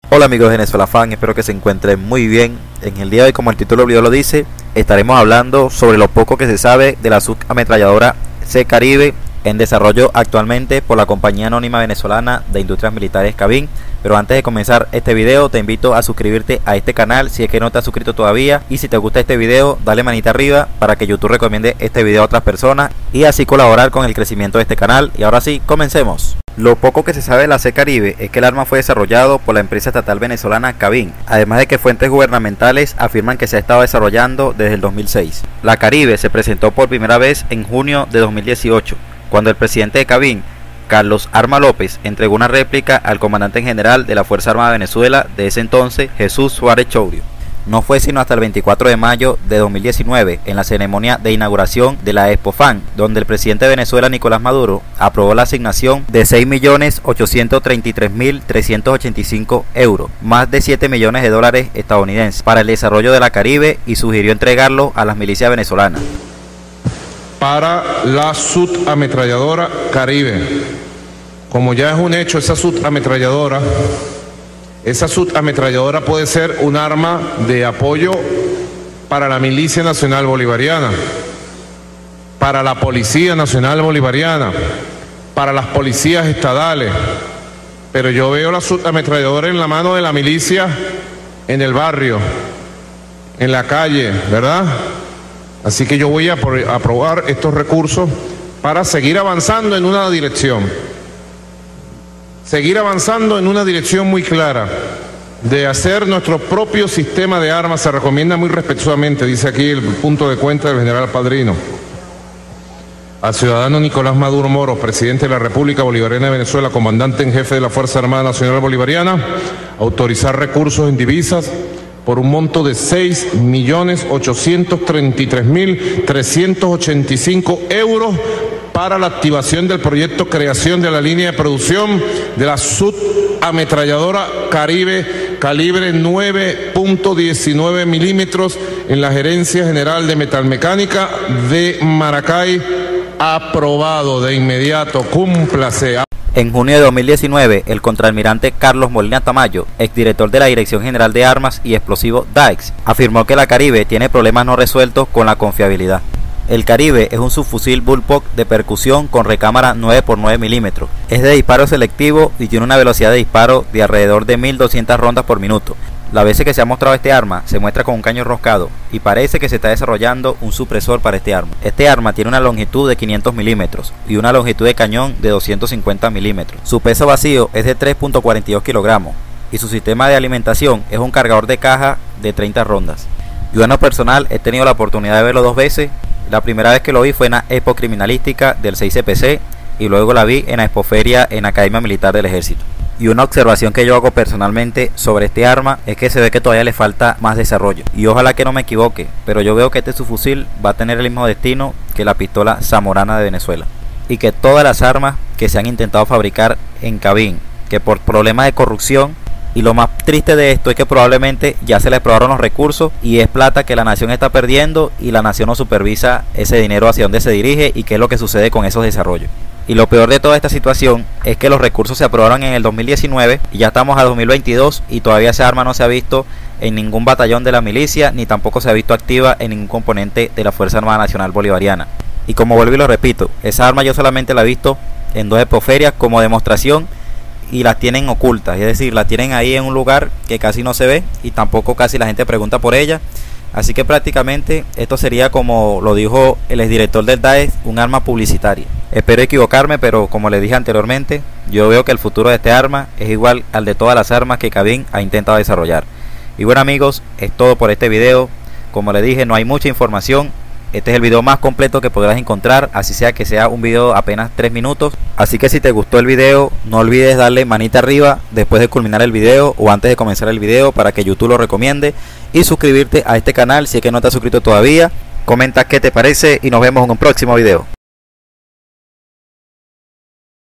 Hola amigos de Venezuela Fan, espero que se encuentren muy bien. En el día de hoy, como el título del video lo dice, estaremos hablando sobre lo poco que se sabe de la subametralladora C-Caribe en desarrollo actualmente por la compañía anónima venezolana de industrias militares Cavín. Pero antes de comenzar este video, te invito a suscribirte a este canal si es que no te has suscrito todavía, y si te gusta este video, dale manita arriba para que YouTube recomiende este video a otras personas y así colaborar con el crecimiento de este canal. Y ahora sí, comencemos. Lo poco que se sabe de la C-Caribe es que el arma fue desarrollado por la empresa estatal venezolana Cavín, además de que fuentes gubernamentales afirman que se ha estado desarrollando desde el 2006. La Caribe se presentó por primera vez en junio de 2018, cuando el presidente de Cavín, Carlos Arma López, entregó una réplica al comandante en general de la Fuerza Armada de Venezuela de ese entonces, Jesús Suárez Chourio. No fue sino hasta el 24 de mayo de 2019, en la ceremonia de inauguración de la ExpoFan, donde el presidente de Venezuela, Nicolás Maduro, aprobó la asignación de 6.833.385 euros, más de 7 millones de dólares estadounidenses, para el desarrollo de la Caribe, y sugirió entregarlo a las milicias venezolanas. Para la subametralladora Caribe, como ya es un hecho, esa subametralladora puede ser un arma de apoyo para la Milicia Nacional Bolivariana, para la Policía Nacional Bolivariana, para las policías estadales. Pero yo veo la subametralladora en la mano de la milicia, en el barrio, en la calle, ¿verdad? Así que yo voy a aprobar estos recursos para seguir avanzando en una dirección. Seguir avanzando en una dirección muy clara de hacer nuestro propio sistema de armas. Se recomienda muy respetuosamente, dice aquí el punto de cuenta del general Padrino, al ciudadano Nicolás Maduro Moros, presidente de la República Bolivariana de Venezuela, comandante en jefe de la Fuerza Armada Nacional Bolivariana, autorizar recursos en divisas por un monto de 6.833.385 euros para la activación del proyecto creación de la línea de producción de la subametralladora Caribe calibre 9.19 milímetros en la Gerencia General de Metalmecánica de Maracay. Aprobado de inmediato, cúmplase. En junio de 2019, el contraalmirante Carlos Molina Tamayo, exdirector de la Dirección General de Armas y Explosivos DAEX, afirmó que la Caribe tiene problemas no resueltos con la confiabilidad. El Caribe es un subfusil bullpup de percusión con recámara 9x9 milímetros. Es de disparo selectivo y tiene una velocidad de disparo de alrededor de 1200 rondas por minuto. Las veces que se ha mostrado este arma, se muestra con un caño enroscado y parece que se está desarrollando un supresor para este arma. Este arma tiene una longitud de 500 milímetros y una longitud de cañón de 250 milímetros. Su peso vacío es de 3.42 kilogramos y su sistema de alimentación es un cargador de caja de 30 rondas. Yo en lo personal he tenido la oportunidad de verlo dos veces. La primera vez que lo vi fue en la Expo Criminalística del 6CPC y luego la vi en la Expoferia en la Academia Militar del Ejército. Y una observación que yo hago personalmente sobre este arma es que se ve que todavía le falta más desarrollo. Y ojalá que no me equivoque, pero yo veo que este subfusil va a tener el mismo destino que la pistola Zamorana de Venezuela. Y que todas las armas que se han intentado fabricar en Cavín, que por problemas de corrupción, y lo más triste de esto es que probablemente ya se les probaron los recursos y es plata que la nación está perdiendo y la nación no supervisa ese dinero hacia dónde se dirige y qué es lo que sucede con esos desarrollos. Y lo peor de toda esta situación es que los recursos se aprobaron en el 2019 y ya estamos a 2022 y todavía esa arma no se ha visto en ningún batallón de la milicia ni tampoco se ha visto activa en ningún componente de la Fuerza Armada Nacional Bolivariana. Y como vuelvo y lo repito, esa arma yo solamente la he visto en dos expoferias como demostración y las tienen ocultas, es decir, la tienen ahí en un lugar que casi no se ve y tampoco casi la gente pregunta por ella. Así que prácticamente esto sería, como lo dijo el exdirector del DAEX, un arma publicitaria. Espero equivocarme, pero como les dije anteriormente, yo veo que el futuro de este arma es igual al de todas las armas que Cavín ha intentado desarrollar. Y bueno amigos, es todo por este video. Como les dije, no hay mucha información. Este es el video más completo que podrás encontrar, así sea que sea un video apenas 3 minutos. Así que si te gustó el video, no olvides darle manita arriba después de culminar el video o antes de comenzar el video para que YouTube lo recomiende. Y suscribirte a este canal si es que no te has suscrito todavía. Comenta qué te parece y nos vemos en un próximo video.